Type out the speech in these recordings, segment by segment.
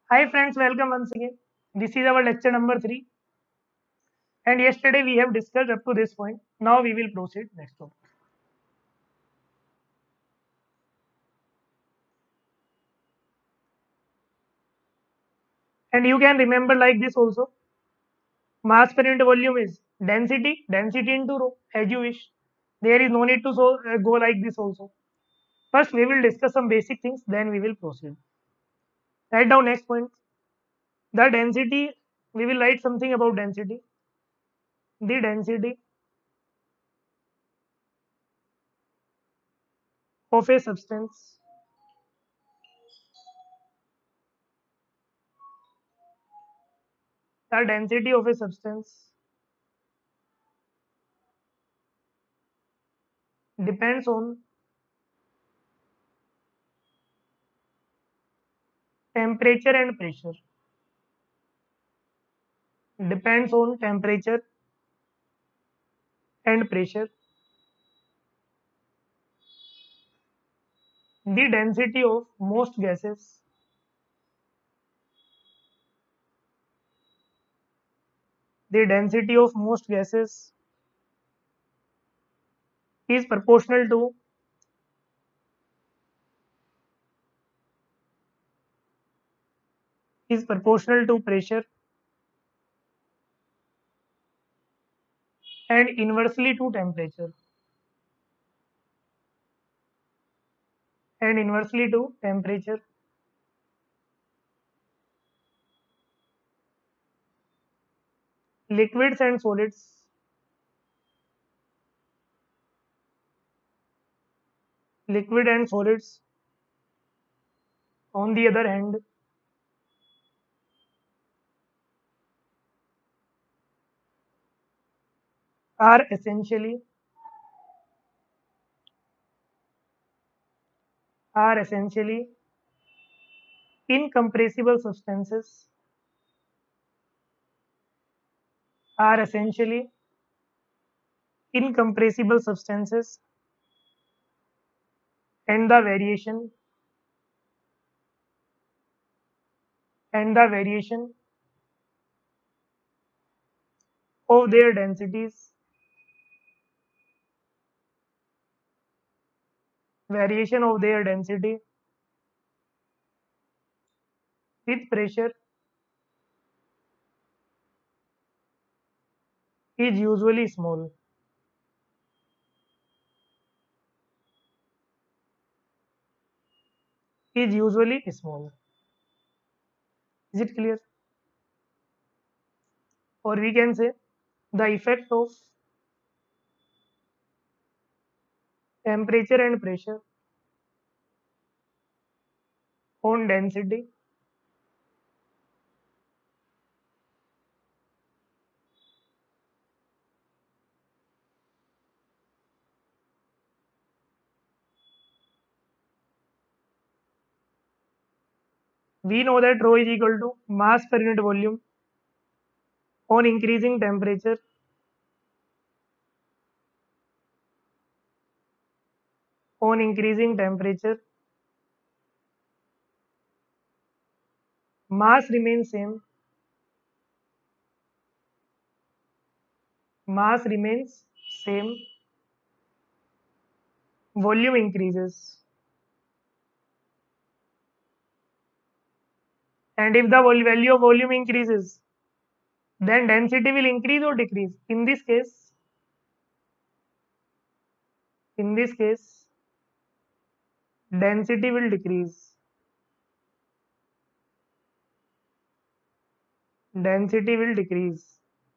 Hi friends, welcome once again. This is our lecture number 3 and yesterday we have discussed up to this point. Now we will proceed next one. And you can remember like this also. Mass per unit volume is density into rho as you wish. There is no need to go like this also. First we will discuss some basic things, then we will proceed. Write down next point. The density, we will write something about density. The density of a substance. The density of a substance depends on temperature and pressure. Depends on temperature and pressure. The density of most gases the density of most gases is proportional to pressure and inversely to temperature and inversely to temperature. Liquids and solids liquid and solids on the other hand are essentially incompressible substances are essentially incompressible substances and the variation of their densities variation of their density with pressure is usually small. Is usually small. Is it clear? Or we can say the effect of temperature and pressure on density we know that rho is equal to mass per unit volume on increasing temperature on increasing temperature mass remains same mass remains same volume increases and if the value of volume increases then density will increase or decrease. In this case density will decrease. Density will decrease.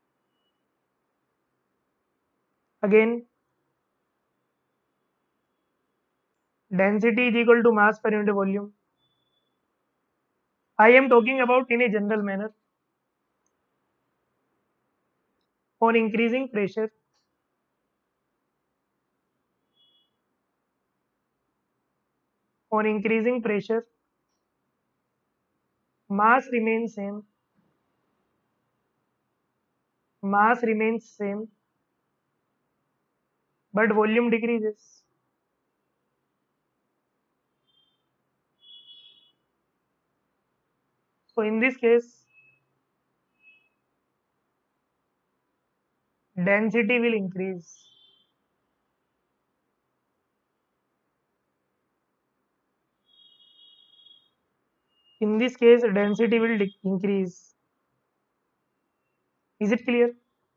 Again, density is equal to mass per unit volume. I am talking about in a general manner. On increasing pressure, on increasing pressure, mass remains same. Mass remains same, but volume decreases. So in this case, density will increase. In this case, density will increase. Is it clear?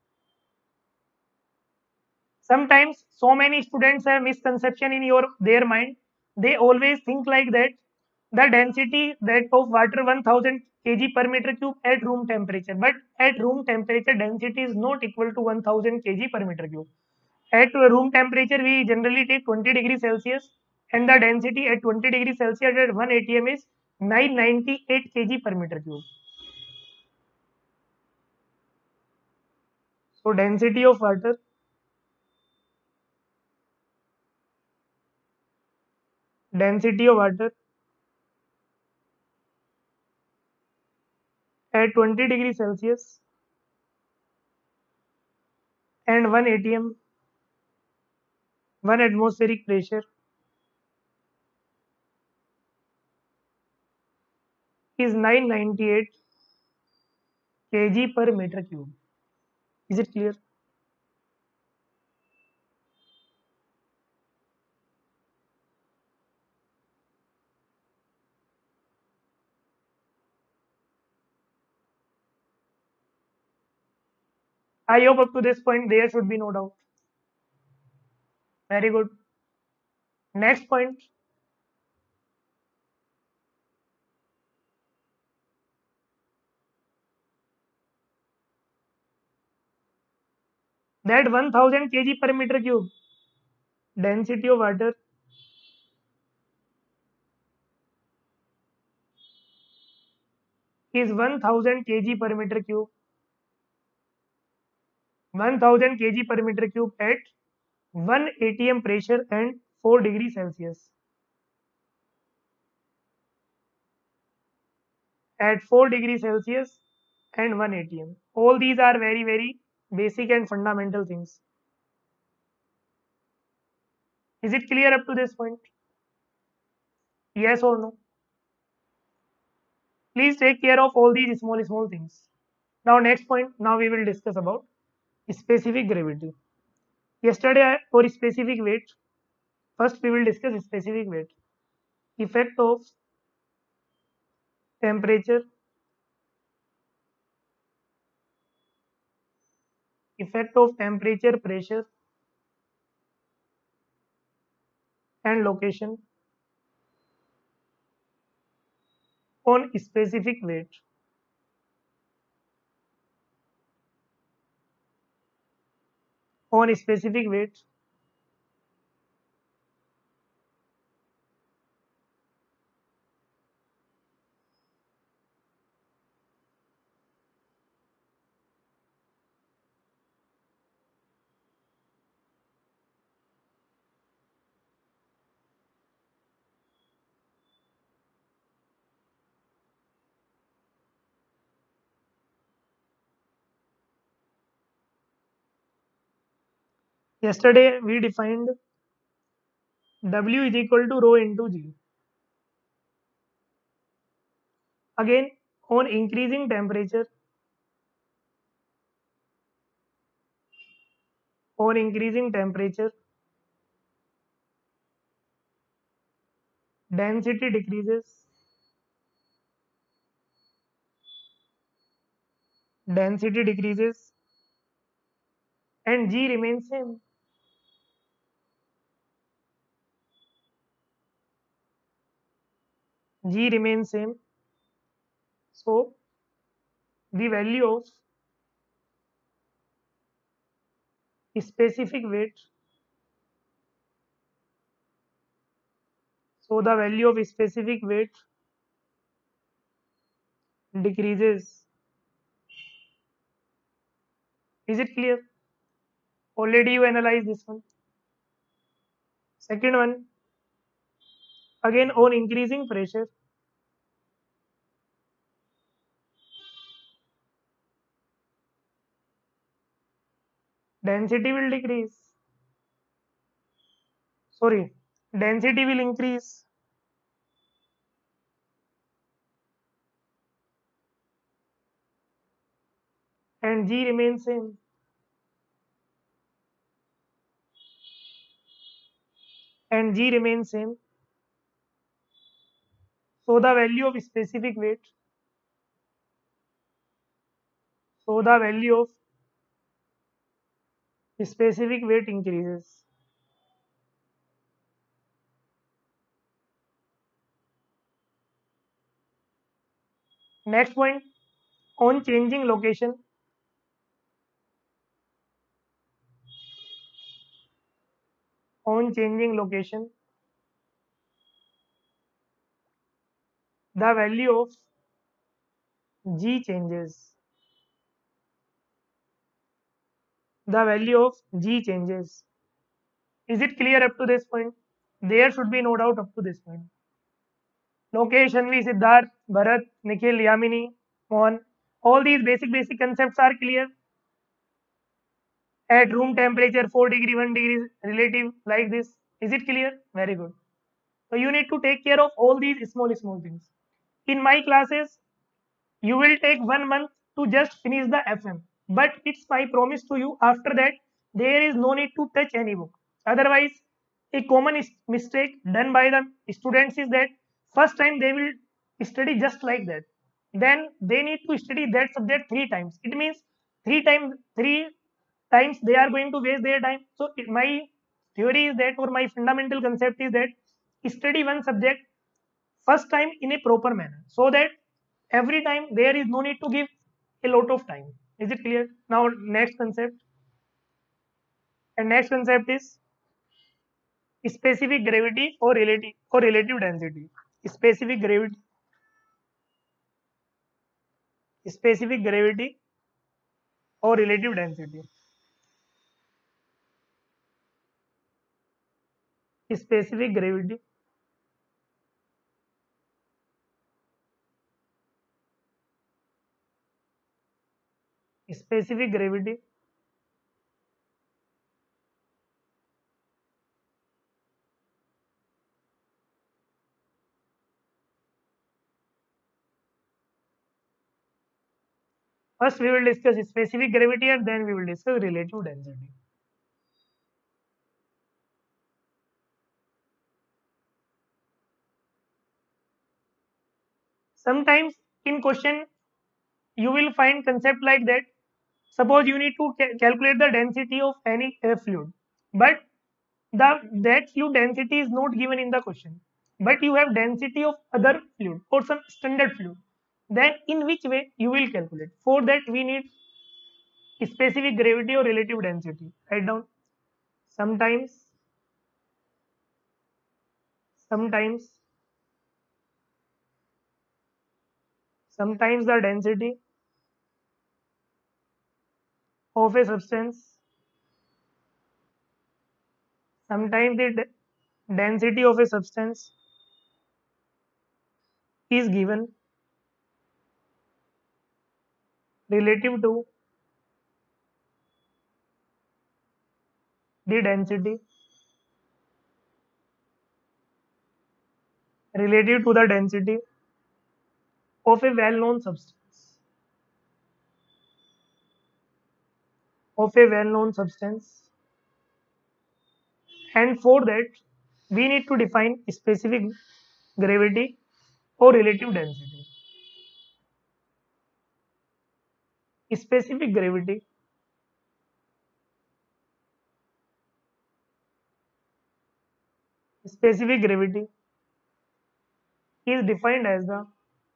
Sometimes so many students have misconception in their mind. They always think like that the density that of water 1000 kg per meter cube at room temperature, but at room temperature density is not equal to 1000 kg per meter cube. At room temperature we generally take 20 degrees Celsius, and the density at 20 degrees Celsius at 1 atm is 998 kg per meter cube. So density of water at 20 degrees Celsius and 1 atm, 1 atmospheric pressure is 998 kg per meter cube. Is it clear? I hope up to this point there should be no doubt. Very good. Next point, that 1000 kg per meter cube density of water is 1000 kg per meter cube, 1000 kg per meter cube at 1 atm pressure and 4 degrees Celsius. At 4 degrees Celsius and 1 atm. All these are very, very basic and fundamental things. Is it clear up to this point? Yes or no? Please take care of all these small things. Now, next point, now we will discuss about specific gravity. Yesterday, for specific weight, first we will discuss specific weight. Effect of temperature, pressure, and location on specific weight. On specific weight, yesterday we defined W is equal to rho into G. Again, on increasing temperature, density decreases, and G remains same. G remains same. So the value of specific weight, decreases. Is it clear? Already you analyze this one. Second one, again on increasing pressure, density will decrease. Sorry, density will increase. and G remains same. And G remains same. So the value of specific weight, so the value of specific weight increases. Next point, on changing location, on changing location, the value of G changes. The value of G changes. Is it clear up to this point? There should be no doubt up to this point. Lokesh, Shanvi, Siddharth, Bharat, Nikhil, Yamini, Mohan. All these basic concepts are clear. At room temperature 4 degree, 1 degree relative like this. Is it clear? Very good. So you need to take care of all these small things. In my classes, you will take 1 month to just finish the FM. But it's my promise to you, after that, there is no need to touch any book. Otherwise, a common mistake done by the students is that first time they will study just like that. Then they need to study that subject 3 times. It means 3 times they are going to waste their time. So my theory is that, or my fundamental concept is that, study one subject first time in a proper manner, so that every time there is no need to give a lot of time. Is it clear? Now next concept, and next concept is specific gravity or relative density. Specific gravity, specific gravity or relative density. Specific gravity, specific gravity. First we will discuss specific gravity and then we will discuss relative density. Sometimes in question you will find concept like that. Suppose you need to calculate the density of any fluid, but that fluid density is not given in the question, but you have density of other fluid or some standard fluid. Then in which way you will calculate? For that we need specific gravity or relative density. Write down. Sometimes, sometimes, sometimes the density of a substance, sometimes the density of a substance is given relative to the density, relative to the density of a well-known substance, of a well-known substance. And for that we need to define specific gravity or relative density. Specific gravity, specific gravity is defined as the,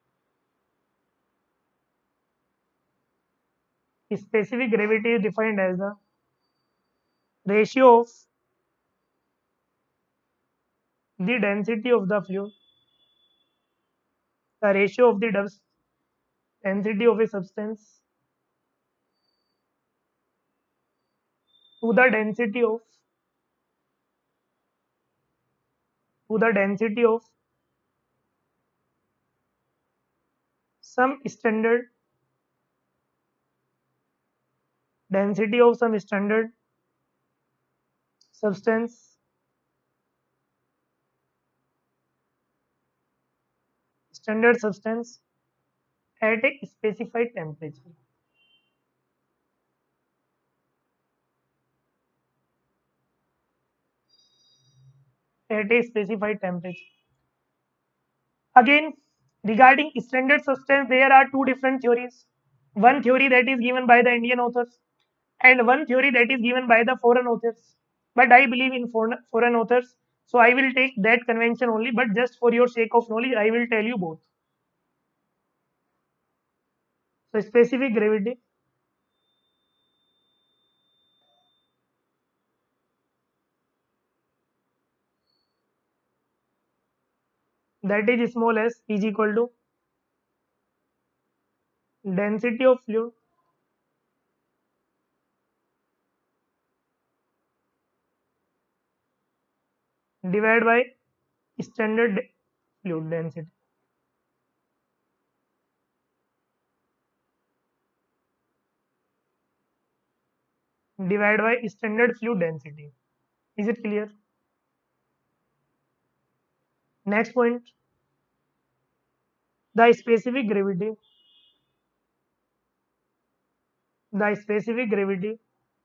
specific gravity is defined as the ratio of the density of the fluid, the ratio of the density of a substance to the density of, to the density of some standard, density of some substance standard substance at a specified temperature. at a specified temperature. Again, regarding standard substance, there are two different theories. One theory that is given by the Indian authors, and one theory that is given by the foreign authors. But I believe in foreign authors, so I will take that convention only. But just for your sake of knowledge, I will tell you both. So, specific gravity, that is small s, is equal to density of fluid divided by standard fluid density. Divided by standard fluid density. Is it clear? Next point, the specific gravity. The specific gravity.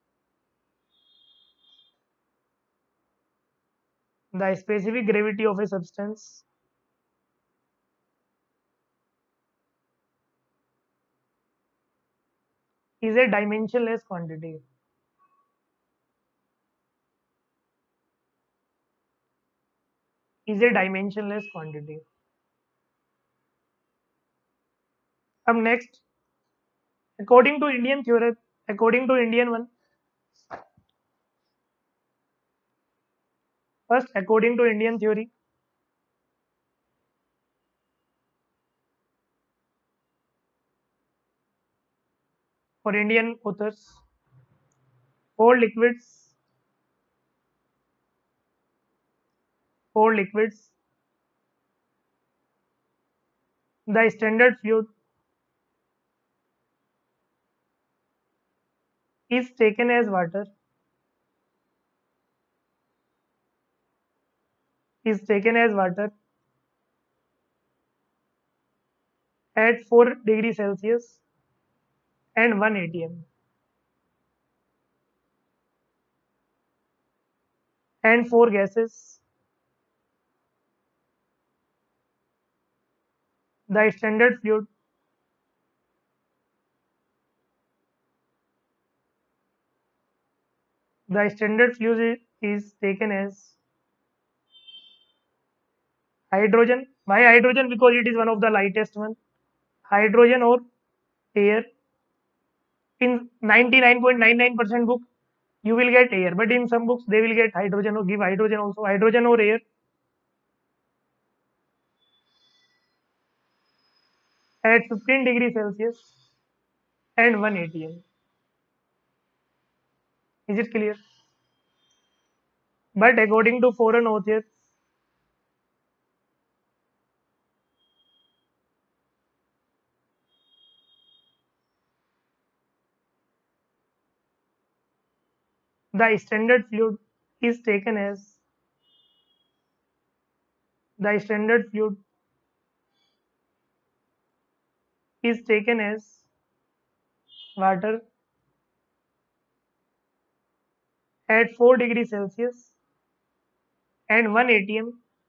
The specific gravity of a substance is a dimensionless quantity. Is a dimensionless quantity. Up next, according to Indian theory, according to Indian one, first according to Indian theory, for Indian authors, four liquids, four liquids, the standard fluid is taken as water, is taken as water at 4 degrees Celsius and 1 atm, and four gases. The standard fluid the standard fluid is taken as hydrogen. Why hydrogen? Because it is one of the lightest one. Hydrogen or air. In 99.99% book, you will get air, but in some books they will get hydrogen or give hydrogen also. Hydrogen or air at 15 degrees Celsius and 1 atm. Is it clear? But according to foreign authors, the standard fluid is taken as the standard fluid is taken as water at 4 degrees Celsius and 1 atm.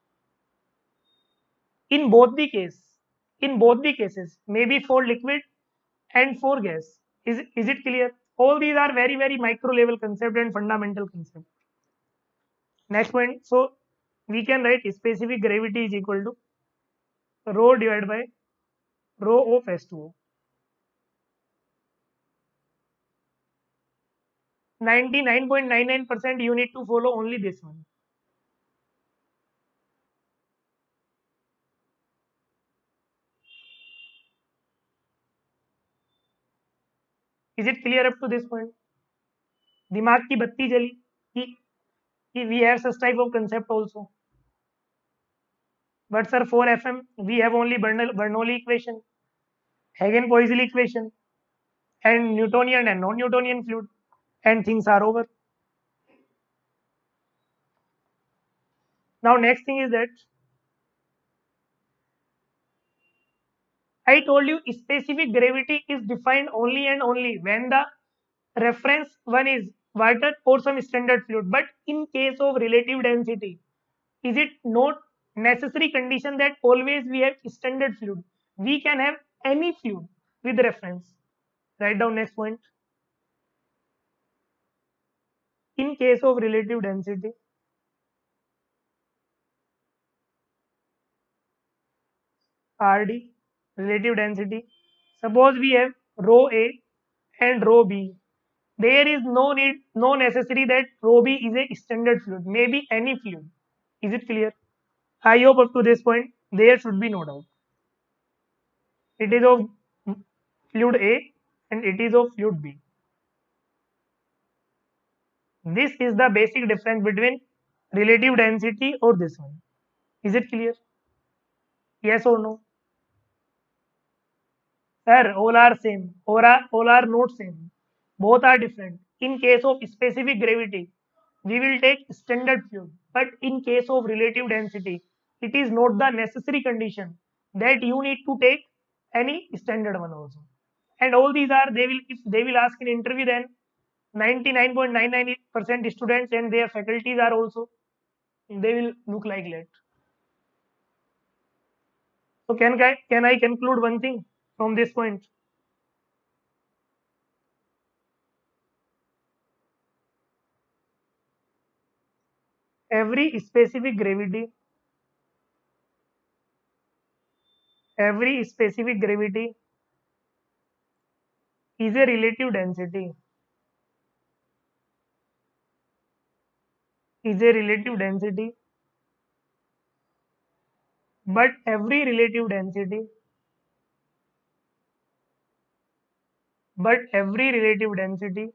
In both the case, in both the cases, maybe for liquid and for gas. Is it clear? All these are very, very micro level concept and fundamental concept. Next point. So we can write specific gravity is equal to rho divided by rho of S2O. 99.99% you need to follow only this one. Is it clear up to this point? दिमाग की बत्ती जली कि we have such type of concept also. But sir, for FM, we have only Bernoulli equation, Hagen-Poiseuille equation, and Newtonian and non-Newtonian fluid, and things are over. Now, next thing is that I told you specific gravity is defined only and only when the reference one is water or some standard fluid. But in case of relative density, Is it not necessary condition that always we have standard fluid? We can have any fluid with reference. Write down next point. In case of relative density, RD, relative density. Suppose we have rho A and rho B. There is no need, no necessary that rho B is a standard fluid. Maybe any fluid. Is it clear? I hope up to this point there should be no doubt. It is of fluid A and it is of fluid B. This is the basic difference between relative density or this one. Is it clear? Yes or no? Sir, all are same. All are not same. Both are different. In case of specific gravity, we will take standard fluid. But in case of relative density, it is not the necessary condition that you need to take any standard one also. And all these are, they will, if they will ask in interview, then 99.99% students and their faculties are also, they will look like that. So can I conclude one thing from this point? Every specific gravity, every specific gravity is a relative density, is a relative density, but every relative density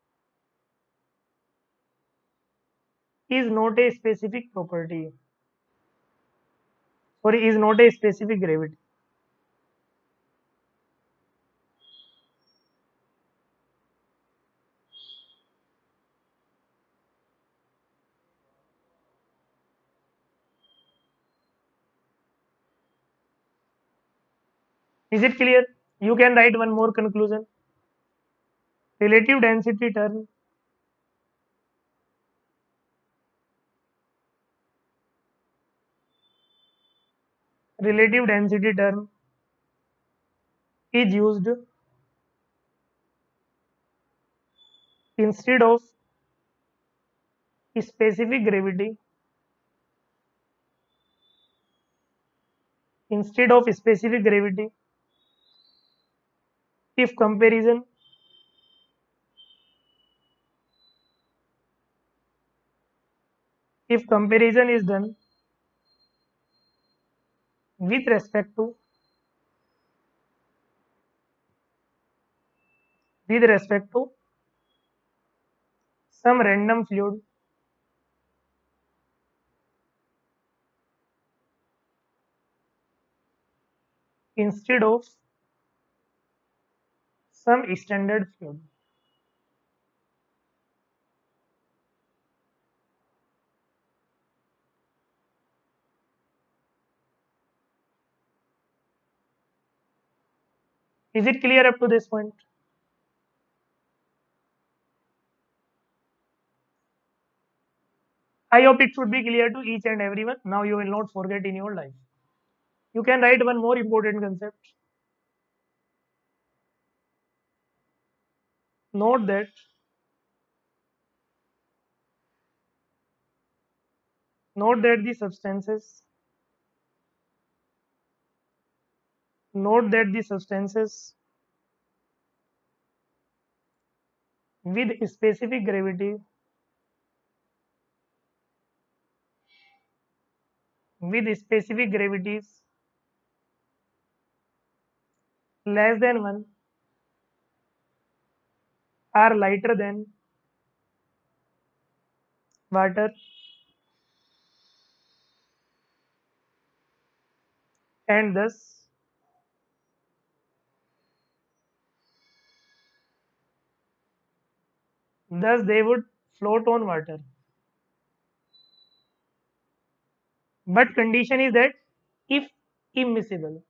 is not a specific property, or is not a specific gravity. Is it clear? You can write one more conclusion. Relative density term, relative density term is used instead of specific gravity, instead of specific gravity if comparison, if comparison is done with respect to, with respect to some random fluid instead of some standard fluid. Is it clear up to this point? I hope it should be clear to each and everyone. Now you will not forget in your life. You can write one more important concept. Note that note that the substances note that the substances with specific gravity, with specific gravities less than 1 are lighter than water, and thus they would float on water. But condition is that if immiscible.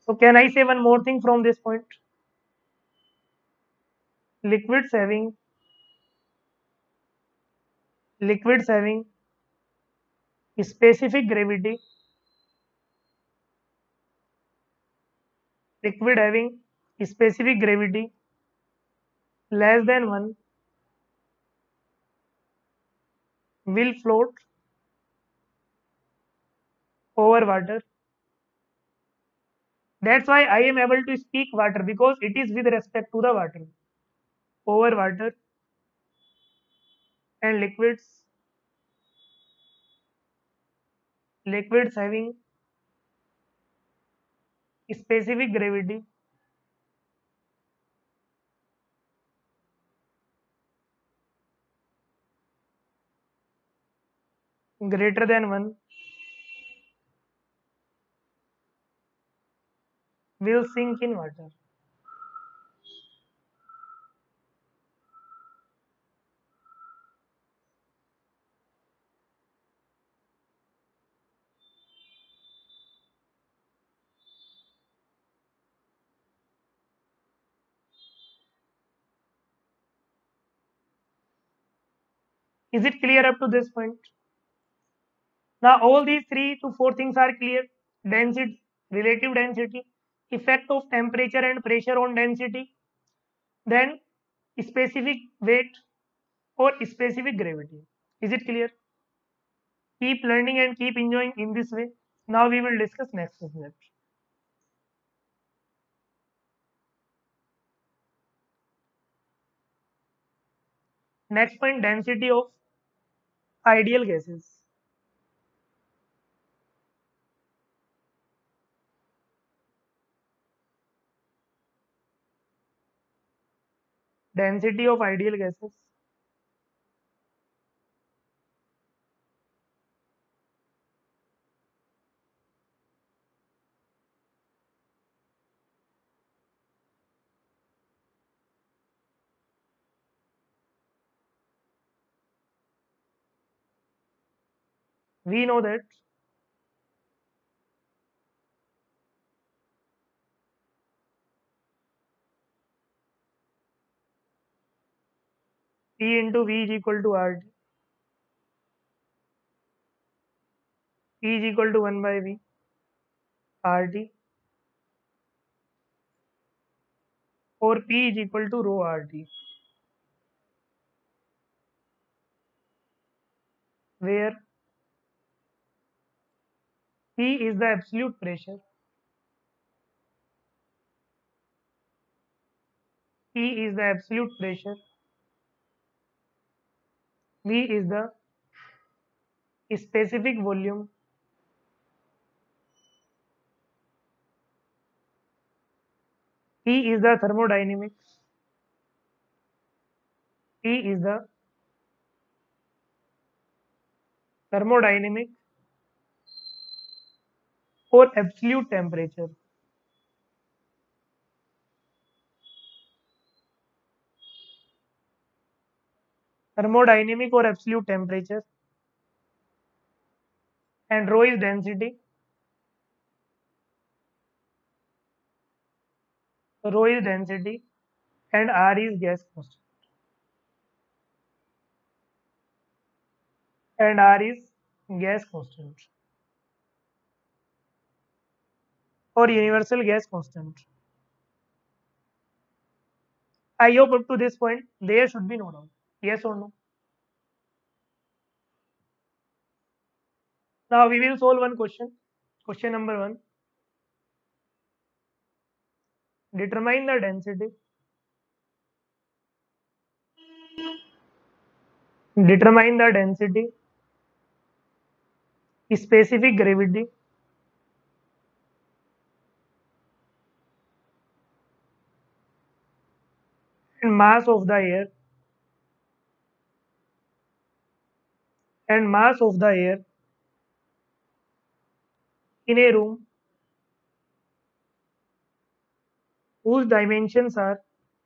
So can I say one more thing from this point? Liquids having liquids having specific gravity, liquid having specific gravity less than 1 will float over water. That's why I am able to speak water, because it is with respect to the water. Over water and liquids having specific gravity greater than 1 will sink in water. Is it clear up to this point? Now all these 3 to 4 things are clear. Density, relative density, effect of temperature and pressure on density, then specific weight or specific gravity. Is it clear? Keep learning and keep enjoying in this way. Now we will discuss next subject. Next point, density of ideal gases. Density of ideal gases. We know that P into V is equal to RT. P is equal to 1 by V, RT, or P is equal to rho RT, where P is the absolute pressure, P is the absolute pressure, V is the specific volume, T is the thermodynamics, T is the thermodynamic or absolute temperature. Thermodynamic or absolute temperature, and rho is density, rho is density, and R is gas constant, and R is gas constant or universal gas constant. I hope up to this point there should be no doubt. Yes or no? Now we will solve one question. Question number 1. Determine the density. Determine the density, specific gravity, and mass of the air, in a room whose dimensions are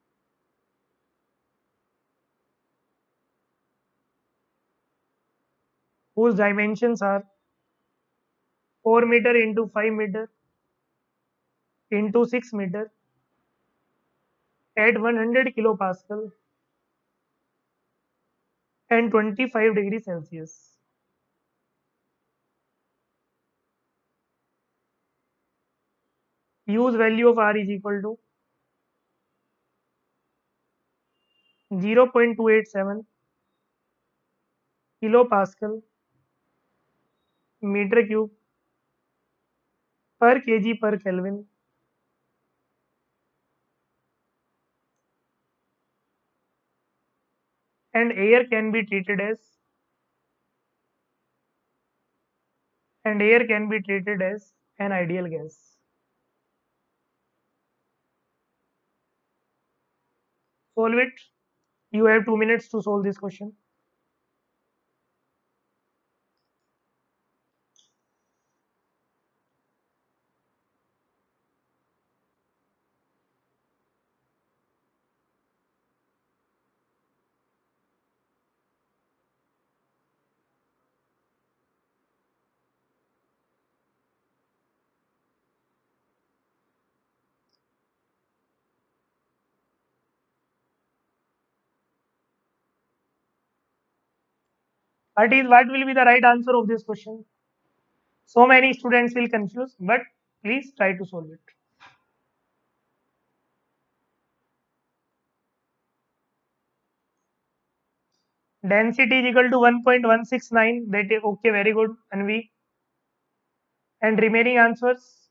whose dimensions are 4 meter into 5 meter into 6 meter at 100 kilopascal and 25 degrees Celsius. Use value of R is equal to 0.287 kilopascal meter cube per kg per Kelvin, and air can be treated as an ideal gas. Solve it. You have 2 minutes to solve this question. What will be the right answer of this question? So many students will confuse, but please try to solve it. Density is equal to 1.169. That is okay, very good, Anvi. And remaining answers.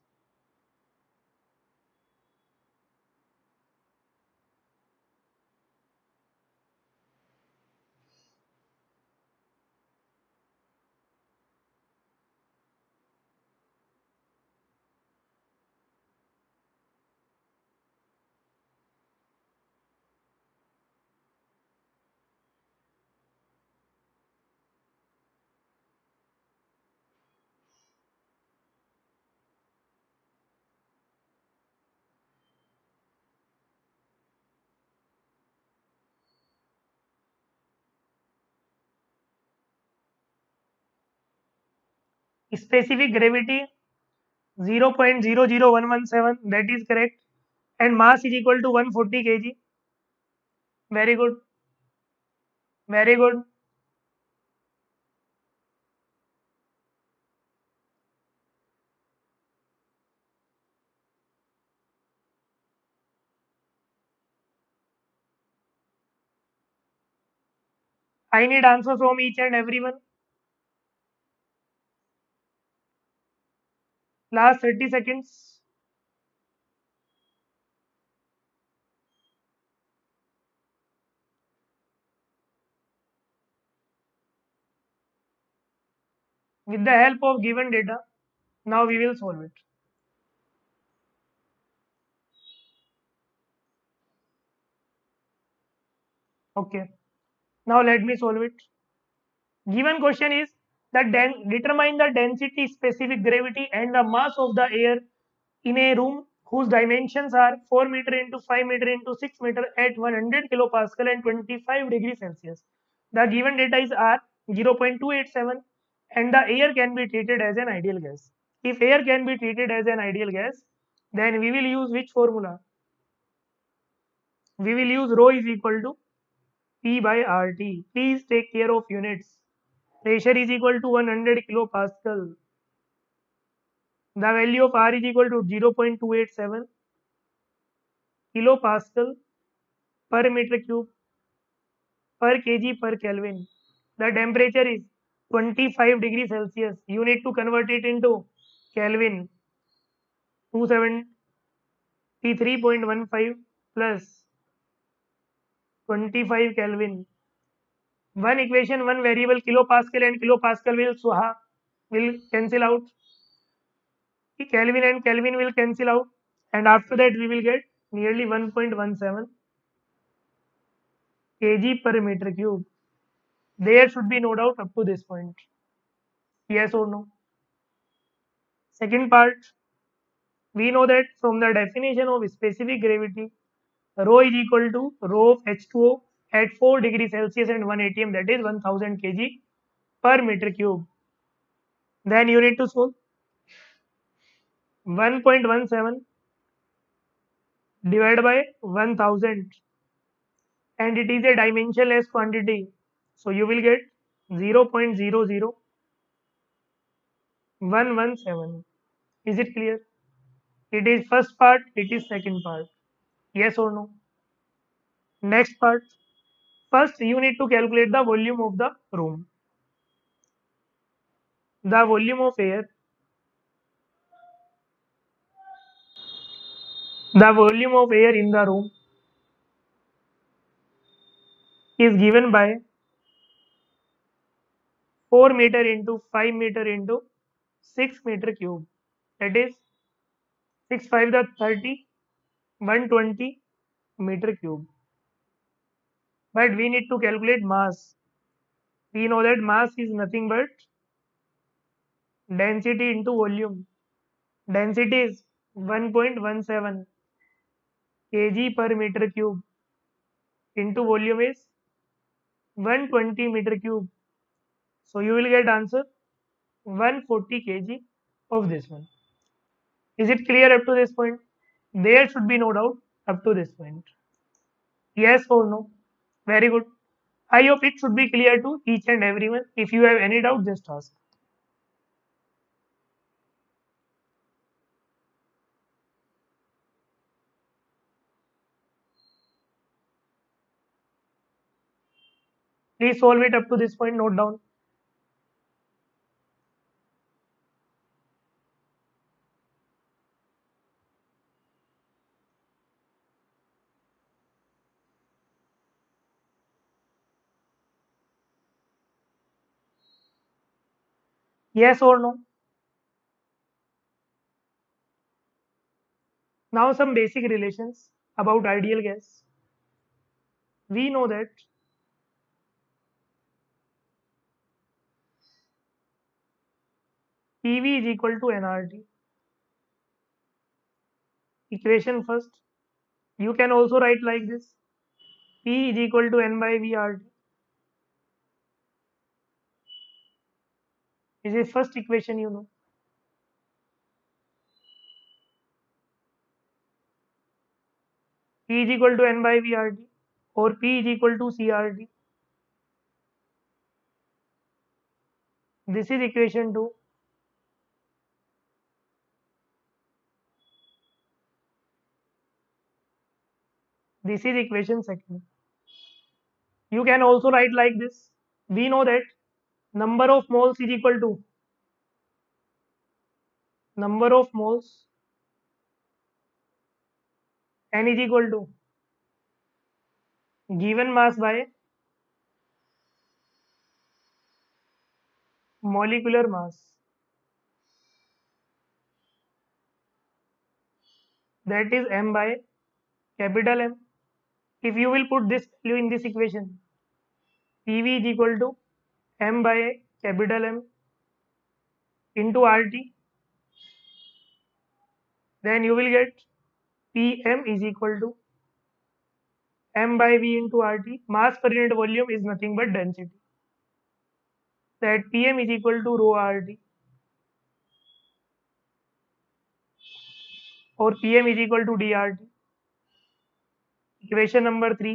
Specific gravity 0.00117. That is correct. And mass is equal to 140 kg. Very good. Very good. I need answer from each and everyone. Last 30 seconds. With the help of given data, now we will solve it. Okay. Now let me solve it. Given question is that determine the density, specific gravity, and the mass of the air in a room whose dimensions are 4 meter into 5 meter into 6 meter at 100 kilopascal and 25 degrees Celsius. The given data is R 0.287 and the air can be treated as an ideal gas. If air can be treated as an ideal gas, then we will use which formula? We will use rho is equal to P by RT. Please take care of units. Pressure is equal to 100 kilopascal. The value of R is equal to 0.287 kilopascal per meter cube per kg per Kelvin. The temperature is 25 degrees Celsius. You need to convert it into Kelvin. 273.15 plus 25 Kelvin. One equation, one variable, kilopascal and kilopascal will cancel out. Kelvin and Kelvin will cancel out, and after that we will get nearly 1.17 kg per meter cube. There should be no doubt up to this point. Yes or no? Second part, we know that from the definition of specific gravity, rho is equal to rho of H2O at 4 degrees Celsius and 1 atm, that is 1000 kg per meter cube. Then you need to solve 1.17 divided by 1000, and it is a dimensionless quantity. So you will get 0.00117. Is it clear? It is first part, it is second part. Yes or no? Next part. First, you need to calculate the volume of the room. The volume of air. The volume of air in the room is given by 4 meter into 5 meter into 6 meter cube. That is 6 5 the 30, 120 meter cube. But we need to calculate mass. We know that mass is nothing but density into volume. Density is 1.17 kg per meter cube into volume is 120 meter cube. So you will get answer 140 kg of this one. Is it clear up to this point? There should be no doubt up to this point. Yes or no? Very good. I hope it should be clear to each and everyone. If you have any doubt, just ask. Please solve it up to this point. Note down. Yes or no? Now some basic relations about ideal gas. We know that PV is equal to nRT. Equation first. You can also write like this. P is equal to N by VRT. This is first equation you know. P is equal to N by VRT or P is equal to CRT. This is equation 2. This is equation second. You can also write like this. We know that number of moles is equal to number of moles N is equal to given mass by molecular mass. That is M by capital M. If you will put this value in this equation, PV is equal to M by capital M into RT, then you will get PM is equal to M by V into RT. Mass per unit volume is nothing but density. That PM is equal to rho RT or PM is equal to DRT. Equation number 3.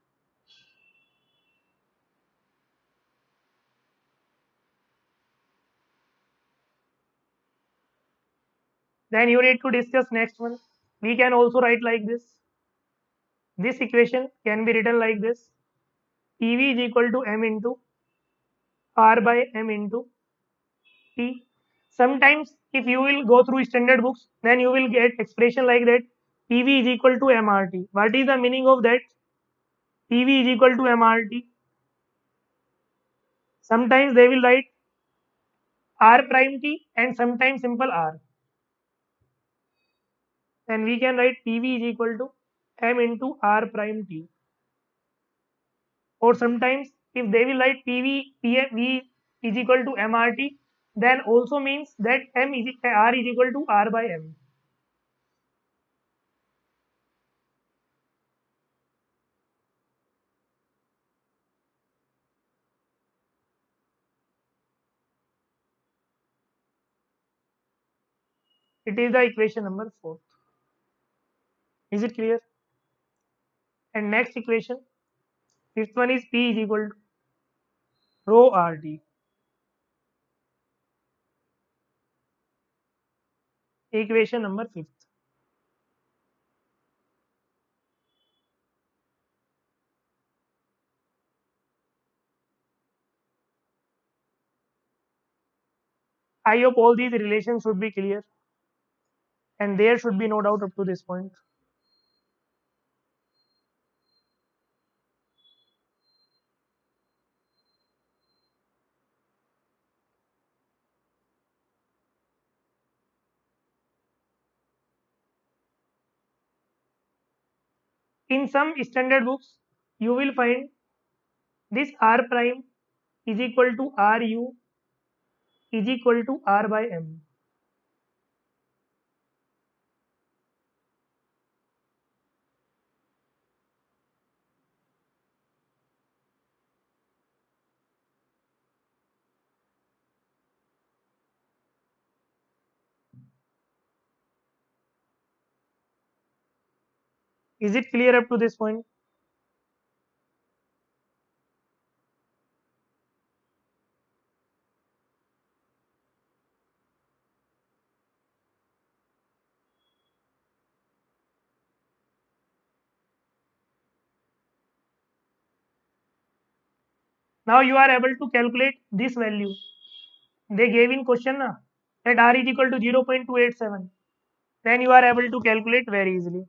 Then you need to discuss next one. We can also write like this. This equation can be written like this. PV is equal to M into R by M into T. Sometimes if you will go through standard books, then you will get expression like that. PV is equal to MRT. What is the meaning of that? PV is equal to MRT. Sometimes they will write R prime T and sometimes simple R. Then we can write PV is equal to M into R prime T. Or sometimes if they will write PV, PV is equal to MRT, then also means that R is equal to R by M. It is the equation number 4. Is it clear? And next equation, fifth one is P is equal to rho RT. Equation number fifth. I hope all these relations should be clear and there should be no doubt up to this point. In some standard books, you will find this R prime is equal to Ru is equal to R by M. Is it clear up to this point? Now you are able to calculate this value. They gave in question na, that R is equal to 0.287. Then you are able to calculate very easily.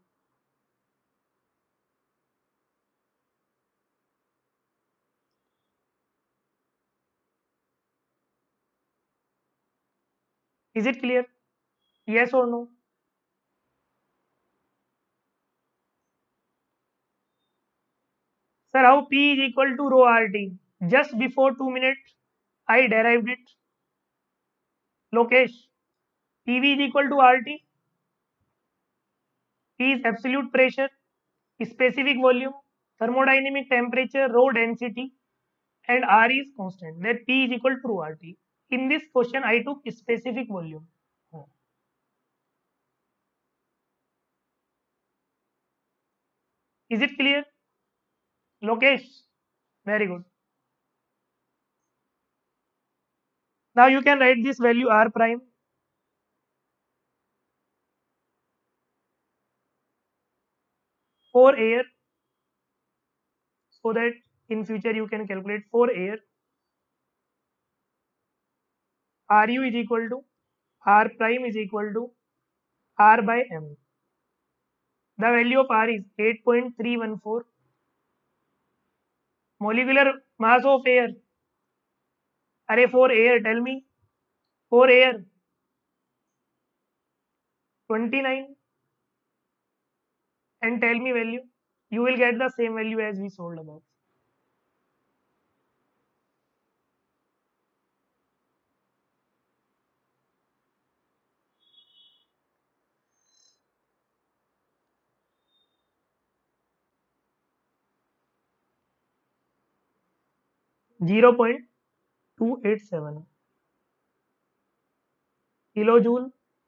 Is it clear? Yes or no? Sir, how P is equal to rho RT? Just before 2 minutes, I derived it. Lokesh, PV is equal to RT. P is absolute pressure, specific volume, thermodynamic temperature, rho density, and R is constant. That P is equal to rho RT. In this question, I took specific volume. Is it clear? Lokesh, very good. Now you can write this value R prime for air so that in future you can calculate for air. Ru is equal to R prime is equal to R by M. The value of R is 8.314. Molecular mass of air. Array for air, tell me. For air, 29. And tell me value. You will get the same value as we sold above. Zero point 287 kilojoule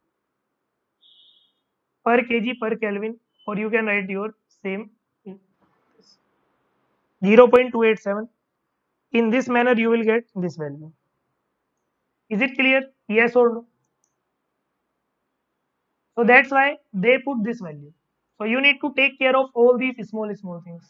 per kg per Kelvin, or you can write your same 0.287. In this manner, you will get this value. Is it clear? Yes or no? So that's why they put this value. So you need to take care of all these small things.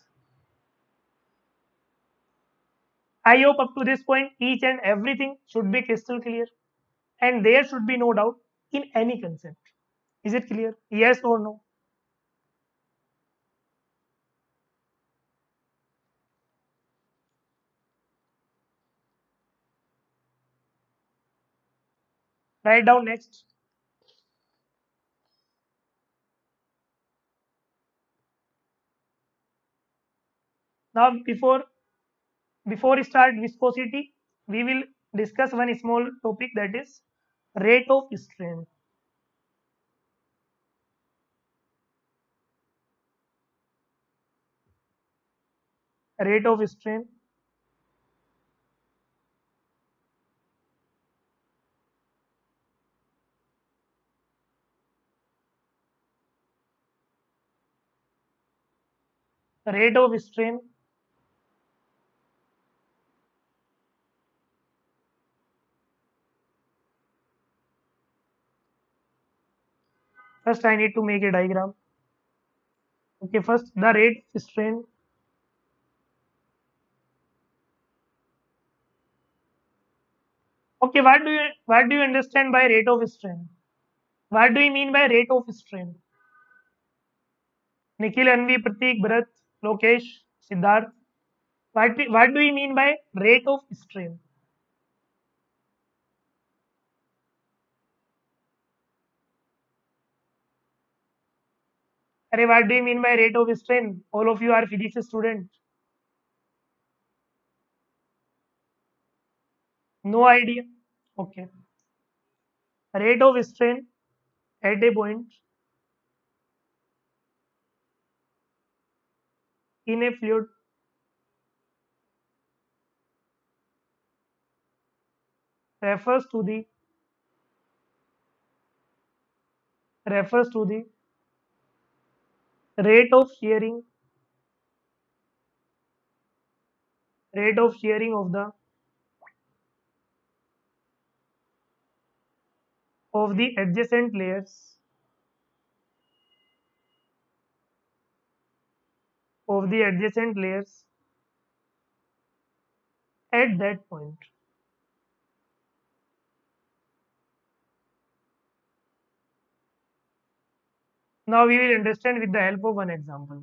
I hope up to this point, each and everything should be crystal clear, and there should be no doubt in any concept. Is it clear? Yes or no? Write down next. Now before start viscosity, we will discuss one small topic, that is rate of strain. Rate of strain. rate of strain, first I need to make a diagram. Okay, first the rate of strain. Okay, what do you understand by rate of strain? What do you mean by rate of strain? Nikhil, Anvi, Pratik, Bharat, Lokesh, Siddharth. What do you mean by rate of strain? Arey, what do you mean by rate of strain? All of you are physics students. No idea. Okay. Rate of strain at a point in a fluid refers to the refers to the rate of shearing of the adjacent layers of the adjacent layers at that point. Now we will understand with the help of one example.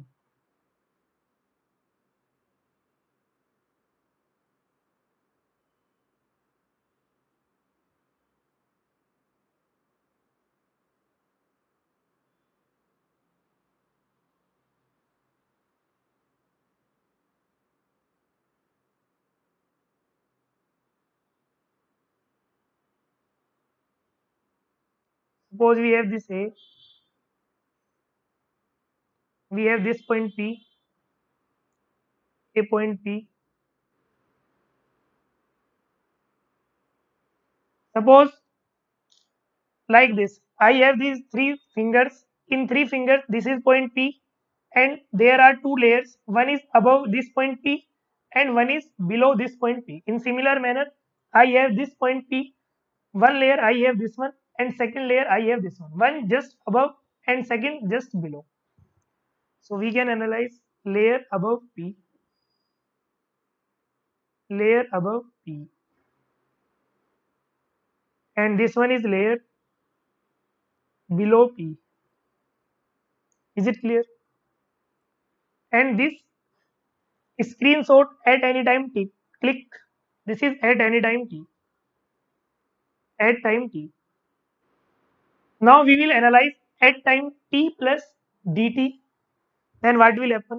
Suppose we have this A, we have this point P, a point P. Suppose like this, I have these three fingers. In three fingers, this is point P, and there are two layers. One is above this point P, and one is below this point P. In similar manner, I have this point P. One layer I have this one, and second layer I have this one. One just above, and second just below. So we can analyze layer above P, layer above P, and this one is layer below P. Is it clear? And this screenshot at any time t. Click. This is at any time t. At time t. Now we will analyze at time t plus dt. Then what will happen?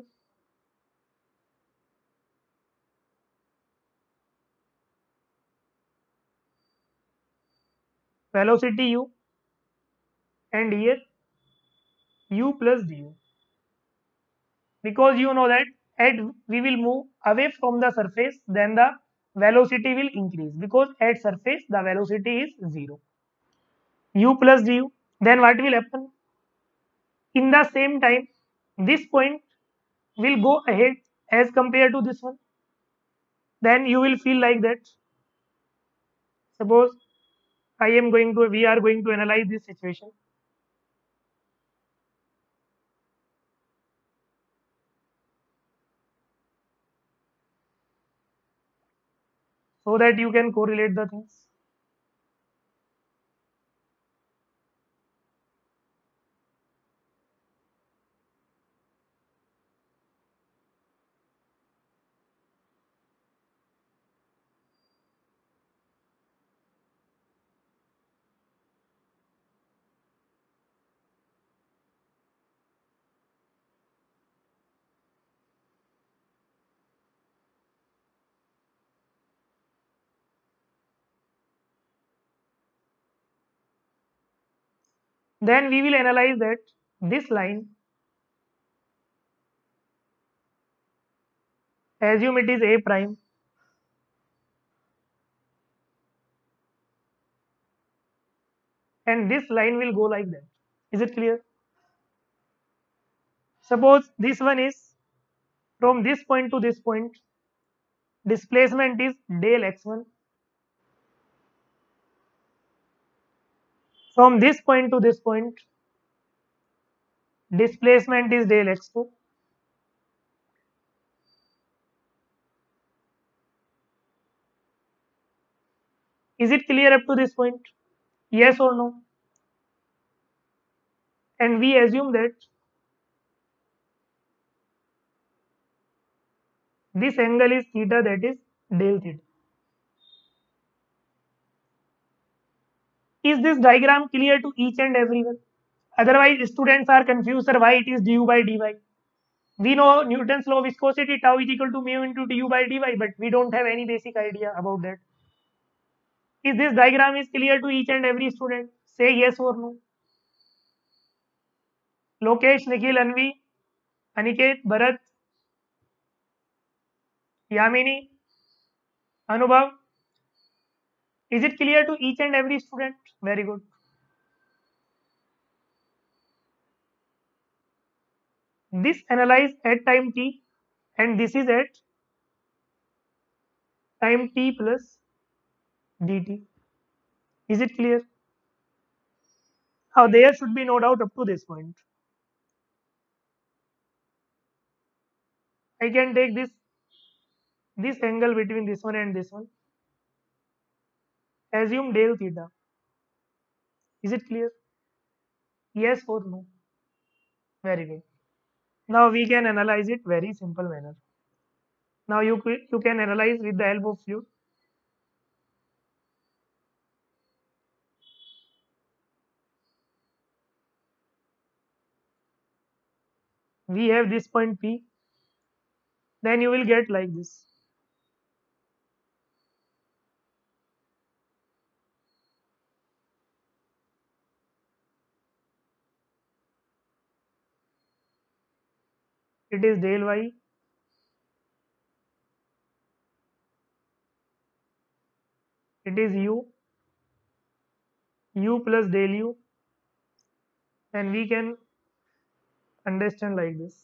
Velocity u, and here u plus du. Because you know that at we will move away from the surface, then the velocity will increase, because at surface the velocity is 0. U plus du. Then what will happen? In the same time, this point will go ahead as compared to this one. Then you will feel like that. Suppose we are going to analyze this situation. So that you can correlate the things. Then we will analyze that this line, assume it is A prime, and this line will go like that. Is it clear? Suppose this one is From this point to this point, displacement is del x1. From this point to this point, displacement is del x2. Is it clear up to this point? Yes or no? And we assume that this angle is theta, that is del theta. Is this diagram clear to each and everyone? Otherwise, students are confused, sir, why it is du by dy. We know Newton's law of viscosity, tau is equal to mu into du by dy, but we don't have any basic idea about that. Is this diagram is clear to each and every student? Say yes or no. Lokesh, Nikhil, Anvi, Aniket, Bharat, Yamini, Anubhav. Is it clear to each and every student? Very good. This analyze at time t, and this is at time t plus dt. Is it clear? Now there should be no doubt up to this point. I can take this angle between this one and this one. Assume del theta. Is it clear? Yes or no? Very good. Now we can analyze it very simple manner. Now you can analyze with the help of fluid. We have this point P. Then you will get like this. It is del y. It is u plus del u, and we can understand like this.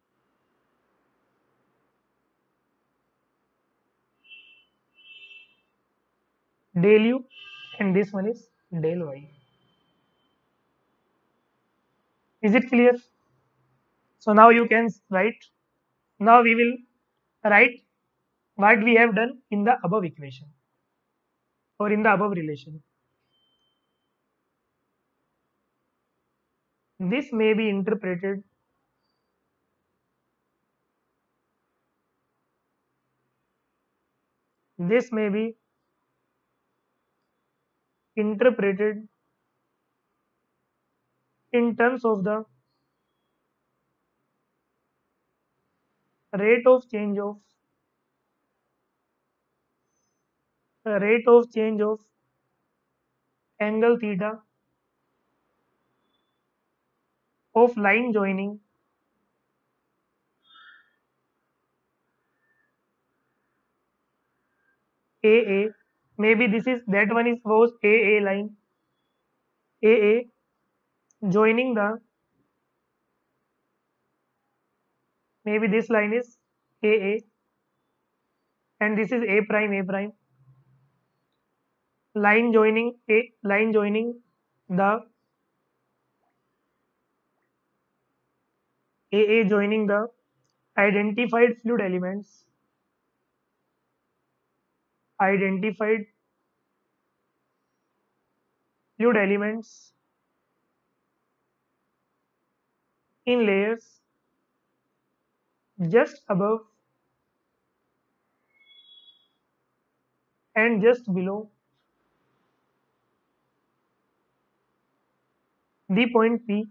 Del u, and this one is del y. Is it clear? So now you can write. Now we will write what we have done in the above equation or in the above relation. This may be interpreted this may be interpreted in terms of the rate of change of angle theta of line joining AA. Maybe this is that one is was AA line. AA joining the, maybe this line is AA and this is A prime, line joining the AA joining the identified fluid elements in layers just above and just below the point P.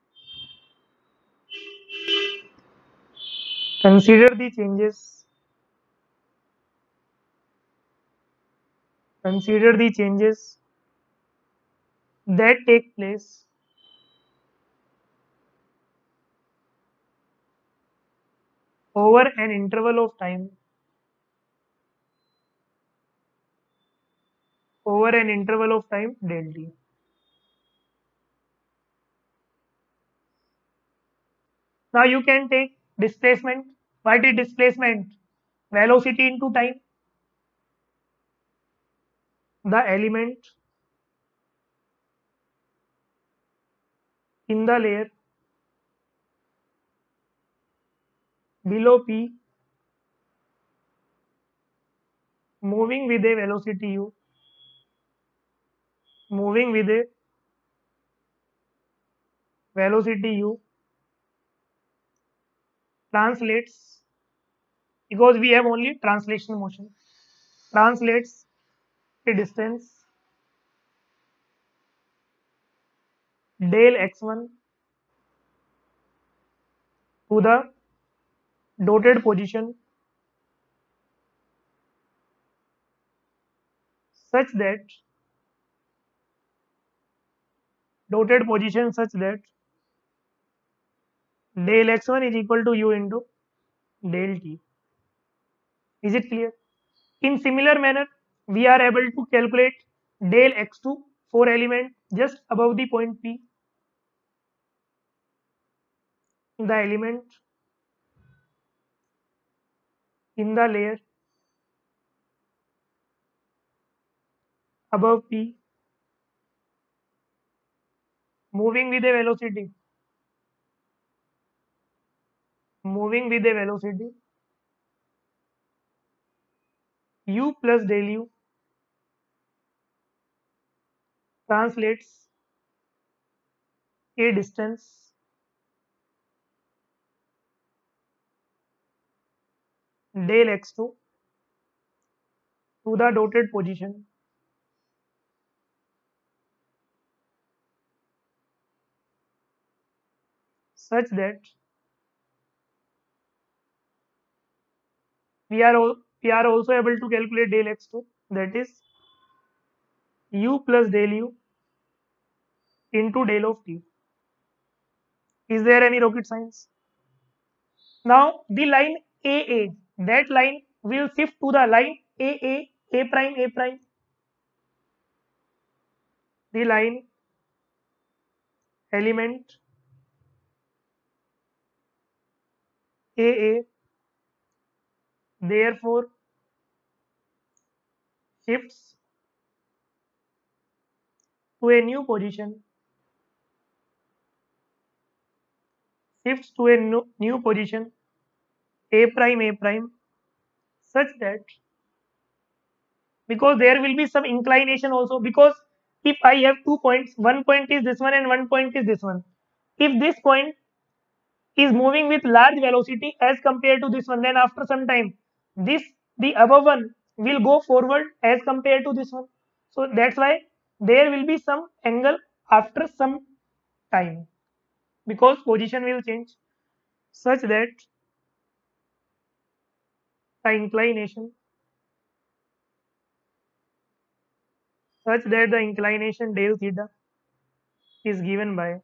Consider the changes that take place over an interval of time del t. Now you can take displacement. What is displacement? Velocity into time. The element in the layer below P moving with a velocity u, moving with a velocity u, translates, because we have only translation motion, translates a distance del x1 to the dotted position such that del x1 is equal to u into del t. Is it clear? In similar manner, we are able to calculate del x2 for element just above the point P. The element in the layer above P moving with a velocity u plus del u translates a distance del x2 to the dotted position such that we are also able to calculate del x2, that is u plus del u into del of t. Is there any rocket science? Now the line AA, that line will shift to the line AA, A prime, A prime. The line element AA therefore shifts to a new position, A prime, such that, because there will be some inclination also, because if I have 2 points, one point is this one and one point is this one. If this point is moving with large velocity as compared to this one, then after some time, the above one will go forward as compared to this one. So that's why there will be some angle after some time, because position will change such that the inclination del theta is given by,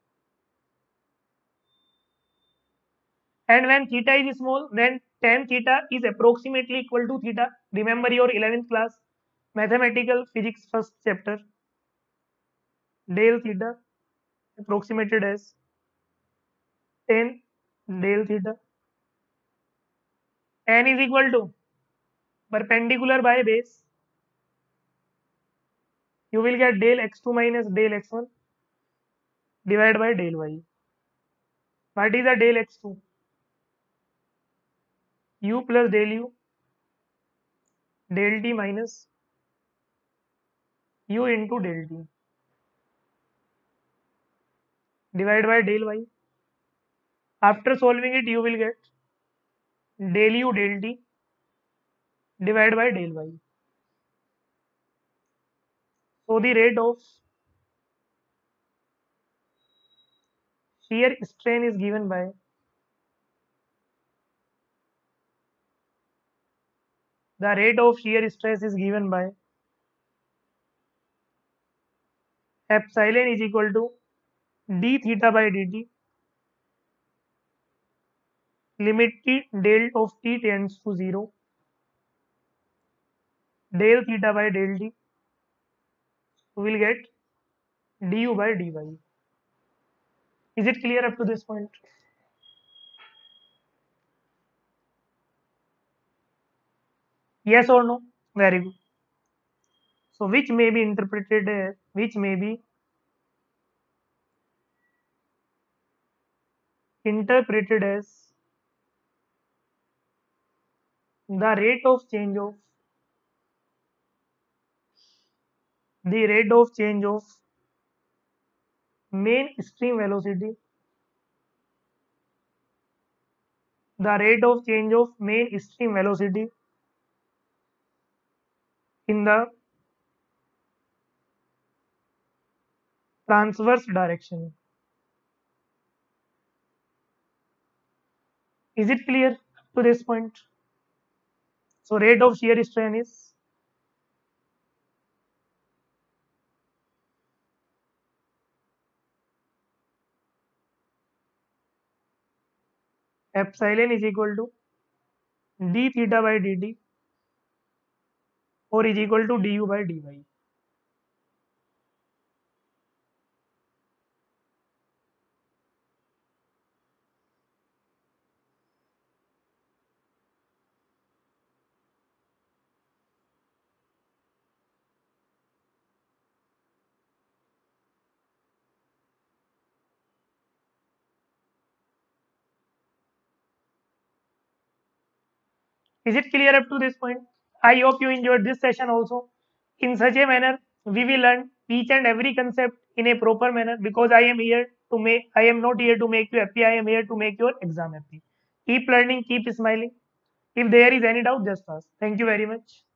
and when theta is small, then tan theta is approximately equal to theta. Remember your 11th class mathematical physics first chapter. Del theta approximated as tan del theta. Tan is equal to perpendicular by base. You will get del x2 minus del x1 divided by del y. What is the del x2? U plus del u del t minus u into del t divided by del y. After solving it, you will get del u del t divided by del y. So the rate of shear strain is given by epsilon is equal to d theta by dt, limit t del of t tends to 0, del theta by del t, we will get du by dy. Is it clear up to this point? Yes or no? Very good. So which may be interpreted as the rate of change of main stream velocity, the rate of change of main stream velocity in the transverse direction. Is it clear to this point? So rate of shear strain is epsilon is equal to d theta by dt or is equal to du by dy. Is it clear up to this point? I hope you enjoyed this session also. In such a manner, we will learn each and every concept in a proper manner because I am not here to make you happy, I am here to make your exam happy. Keep learning, keep smiling. If there is any doubt, just ask. Thank you very much.